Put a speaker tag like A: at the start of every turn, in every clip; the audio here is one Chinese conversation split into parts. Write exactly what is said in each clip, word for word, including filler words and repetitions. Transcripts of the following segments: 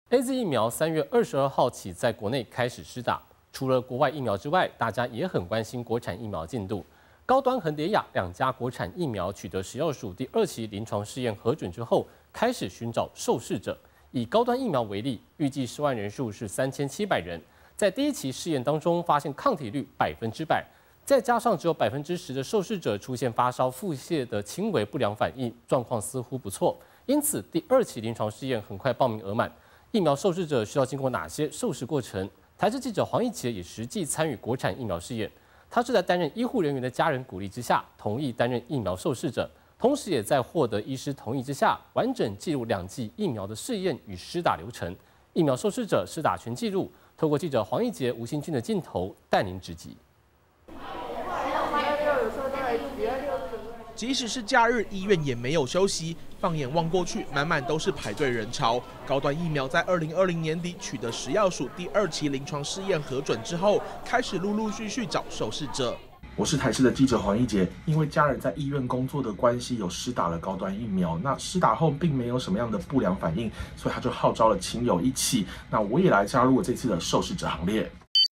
A: A Z 疫苗三月二十二号起在国内开始施打。除了国外疫苗之外，大家也很关心国产疫苗进度。高端和联雅两家国产疫苗取得食药署第二期临床试验核准之后，开始寻找受试者。以高端疫苗为例，预计试万人数是三千七百人，在第一期试验当中发现抗体率百分之百，再加上只有百分之十的受试者出现发烧、腹泻的轻微不良反应，状况似乎不错。因此，第二期临床试验很快报名额满。疫苗受试者需要经过哪些受试过程？台视记者黄奕杰也实际参与国产疫苗试验，他是在担任医护人员的家人鼓励之下，同意担任疫苗受试者，同时也在获得医师同意之下，完整记录两剂疫苗的试验与施打流程。疫苗受试者施打全记录，透过记者黄奕杰、吴新君的镜头带您直击。
B: 即使是假日，医院也没有休息。放眼望过去，满满都是排队人潮。高端疫苗在二零二零年底取得食药署第二期临床试验核准之后，开始陆陆续续找受试者。
C: 我是台视的记者黄奕杰，因为家人在医院工作的关系，有施打了高端疫苗。那施打后并没有什么样的不良反应，所以他就号召了亲友一起。那我也来加入了这次的受试者行列。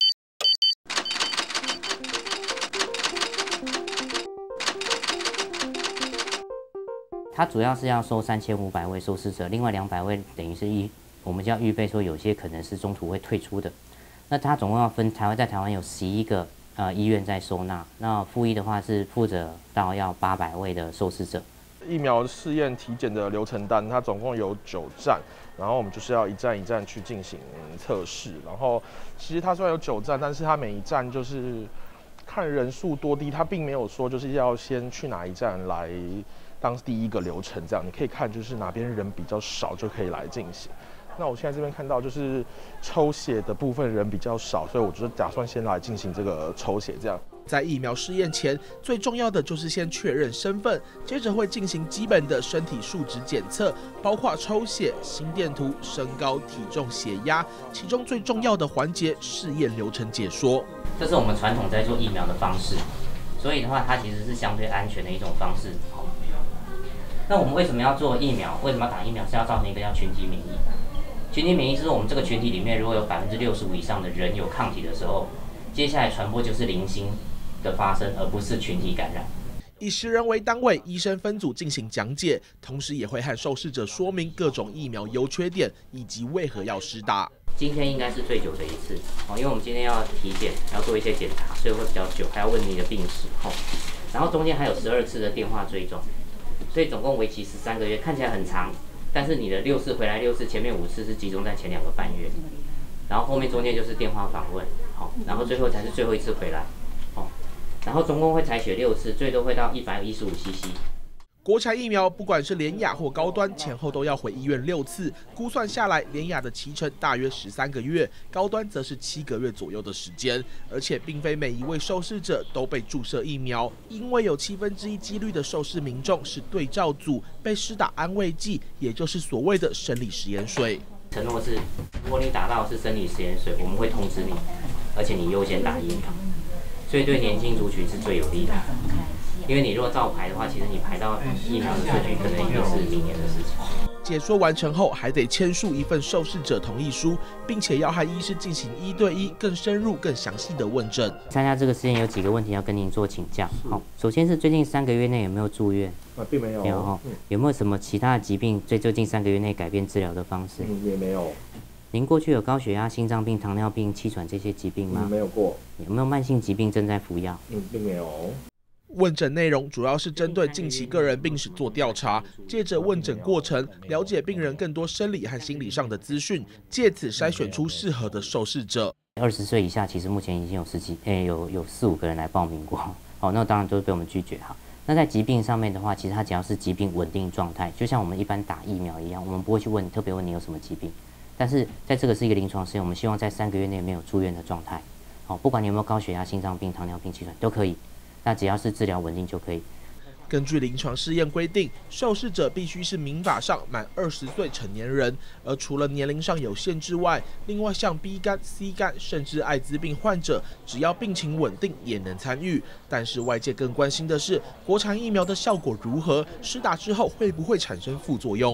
D: 它主要是要收三千五百位受试者，另外两百位等于是预，我们就要预备说有些可能是中途会退出的。那它总共要分台湾，在台湾有十一个呃医院在收纳，那附医的话是负责到要八百位的受试者。
E: 疫苗试验体检的流程单，它总共有九站，然后我们就是要一站一站去进行测试。然后其实它虽然有九站，但是它每一站就是看人数多低，它并没有说就是要先去哪一站来当第一个流程，这样你可以看就是哪边人比较少就可以来进行。那我现在这边看到就是抽血的部分人比较少，所以我就打算先来进行这个抽血。这样，
B: 在疫苗试验前，最重要的就是先确认身份，接着会进行基本的身体数值检测，包括抽血、心电图、身高、体重、血压，其中最重要的环节试验流程解说。
D: 这是我们传统在做疫苗的方式，所以的话，它其实是相对安全的一种方式。那我们为什么要做疫苗？为什么要打疫苗？是要造成一个叫群体免疫。群体免疫是我们这个群体里面，如果有百分之六十五以上的人有抗体的时候，接下来传播就是零星的发生，而不是群体感染。
B: 以十人为单位，医生分组进行讲解，同时也会和受试者说明各种疫苗优缺点以及为何要施打。
D: 今天应该是最久的一次哦，因为我们今天要体检，要做一些检查，所以会比较久，还要问你的病史哦。然后中间还有十二次的电话追踪。所以总共为期十三个月，看起来很长，但是你的六次回来六次，前面五次是集中在前两个半月，然后后面中间就是电话访问，好，然后最后才是最后一次回来，好，然后总共会采血六次，最多会到一百一十五 C C。
B: 国产疫苗不管是联雅或高端，前后都要回医院六次，估算下来，联雅的期程大约十三个月，高端则是七个月左右的时间。而且并非每一位受试者都被注射疫苗，因为有七分之一几率的受试民众是对照组，被施打安慰剂，也就是所谓的生理食盐水。
D: 承诺是，如果你打到是生理食盐水，我们会通知你，而且你优先打疫苗，所以对年轻族群是最有利的。因为你如果照排的话，其实你排到疫苗的顺序可能也是明年的事情。
B: 解说完成后，还得签署一份受试者同意书，并且要和医师进行一对一、更深入、更详细的问诊。
D: 参加这个实验有几个问题要跟您做请教。好，首先是最近三个月内有没有住院？
C: 啊，并没有。
D: 没有哈。有没有什么其他的疾病在最近三个月内改变治疗的方式？
C: 嗯，也没有。
D: 您过去有高血压、心脏病、糖尿病、气喘这些疾病吗？
C: 嗯，没有过。
D: 有没有慢性疾病正在服药？
C: 嗯，并没有。
B: 问诊内容主要是针对近期个人病史做调查，借着问诊过程了解病人更多生理和心理上的资讯，借此筛选出适合的受试者。
D: 二十岁以下，其实目前已经有十几，诶，有有四五个人来报名过，好，那当然都是被我们拒绝哈。那在疾病上面的话，其实它只要是疾病稳定状态，就像我们一般打疫苗一样，我们不会去问特别问你有什么疾病，但是在这个是一个临床试验，我们希望在三个月内没有住院的状态，好，不管你有没有高血压、心脏病、糖尿病、气喘都可以。那只要是治疗稳定就可以。
B: 根据临床试验规定，受试者必须是民法上满二十岁成年人，而除了年龄上有限制外，另外像 B 肝、C 肝甚至艾滋病患者，只要病情稳定也能参与。但是外界更关心的是，国产疫苗的效果如何？施打之后会不会产生副作用？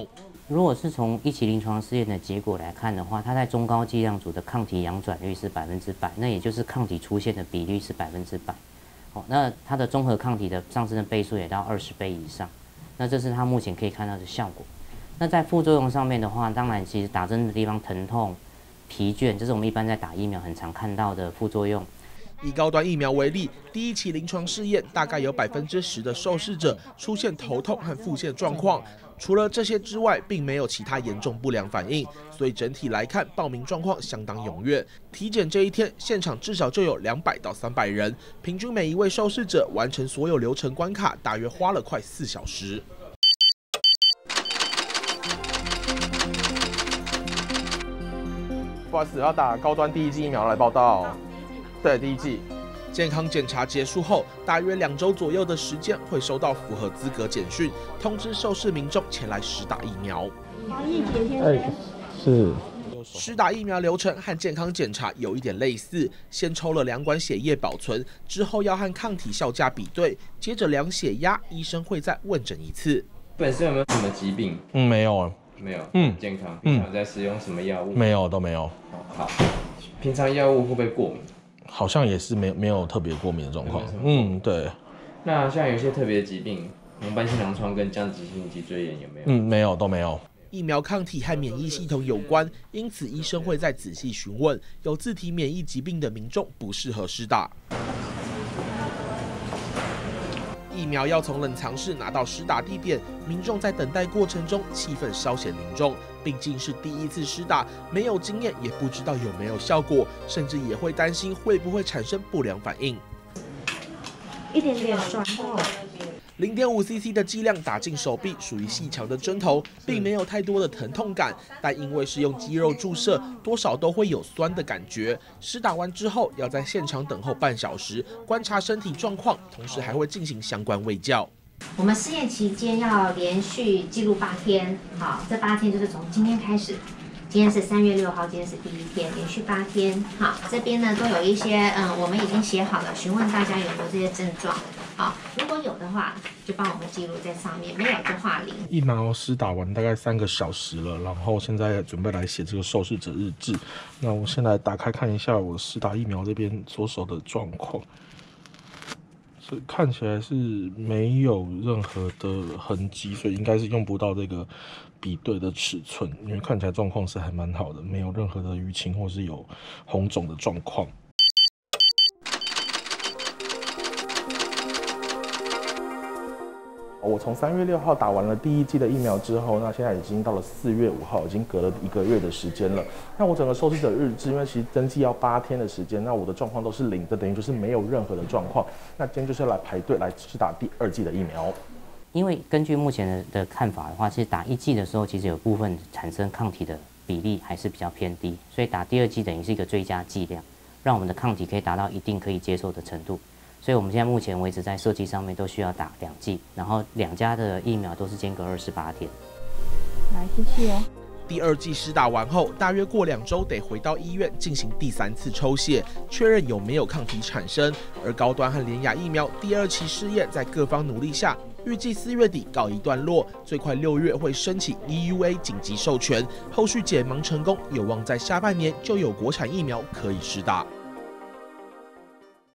D: 如果是从一期临床试验的结果来看的话，它在中高剂量组的抗体阳转率是百分之百，那也就是抗体出现的比率是百分之百。哦，那它的综合抗体的上升的倍数也到二十倍以上，那这是它目前可以看到的效果。那在副作用上面的话，当然其实打针的地方疼痛、疲倦，这是我们一般在打疫苗很常看到的副作用。
B: 以高端疫苗为例，第一期临床试验大概有百分之十的受试者出现头痛和腹泻状况，除了这些之外，并没有其他严重不良反应，所以整体来看，报名状况相当踊跃。体检这一天，现场至少就有两百到三百人，平均每一位受试者完成所有流程关卡，大约花了快四小时。
E: 不好意思，要打高端第一剂疫苗来报到。对，第一剂。
B: 健康检查结束后，大约两周左右的时间会收到符合资格简讯，通知受试民众前来施打疫苗。
E: 哎，是。
B: 施打疫苗流程和健康检查有一点类似，先抽了两管血液保存，之后要和抗体效价比对，接着量血压，医生会再问诊一次。
F: 本身有没有什么疾病？
E: 嗯，没有。
F: 没有。嗯，健康。平常在使用什么药物？
E: 没有，都没有。
F: 好，平常药物会不会过敏？
E: 好像也是没没有特别过敏的状况。嗯，对。
F: 那像有些特别的疾病，红斑性狼疮跟僵直性脊椎炎有没有？
E: 嗯，没有，都没有。
B: 疫苗抗体和免疫系统有关，因此医生会再仔细询问。有自体免疫疾病的民众不适合施打。疫苗要从冷藏室拿到施打地点，民众在等待过程中气氛稍显凝重。毕竟是第一次施打，没有经验，也不知道有没有效果，甚至也会担心会不会产生不良反应。
G: 一点点酸痛。
B: 零点五 C C 的剂量打进手臂，属于细长的针头，并没有太多的疼痛感，但因为是用肌肉注射，多少都会有酸的感觉。施打完之后，要在现场等候半小时，观察身体状况，同时还会进行相关卫教。
G: 我们试验期间要连续记录八天，好，这八天就是从今天开始。今天是三月六号，今天是第一天，连续八天。好，这边呢都有一些，嗯，我们已经写好了，询问大家有没有这些症状。好，如果有的话，就帮我们记录在上面；没有就画零。
E: 疫苗施打完大概三个小时了，然后现在准备来写这个受试者日志。那我先来打开看一下我施打疫苗这边左手的状况。看起来是没有任何的痕迹，所以应该是用不到这个比对的尺寸，因为看起来状况是还蛮好的，没有任何的淤青或是有红肿的状况。我从三月六号打完了第一剂的疫苗之后，那现在已经到了四月五号，已经隔了一个月的时间了。那我整个受试者日志，因为其实登记要八天的时间，那我的状况都是零的，等于就是没有任何的状况。那今天就是要来排队来施打第二剂的疫苗。
D: 因为根据目前的的看法的话，其实打一剂的时候，其实有部分产生抗体的比例还是比较偏低，所以打第二剂等于是一个追加剂量，让我们的抗体可以达到一定可以接受的程度。所以我们现在目前为止在设计上面都需要打两剂，然后两家的疫苗都是间隔二十八天。
G: 来机器哦。
B: 第二剂施打完后，大约过两周得回到医院进行第三次抽血，确认有没有抗体产生。而高端和联亚疫苗第二期试验在各方努力下，预计四月底告一段落，最快六月会申请 E U A 紧急授权，后续解盲成功，有望在下半年就有国产疫苗可以施打。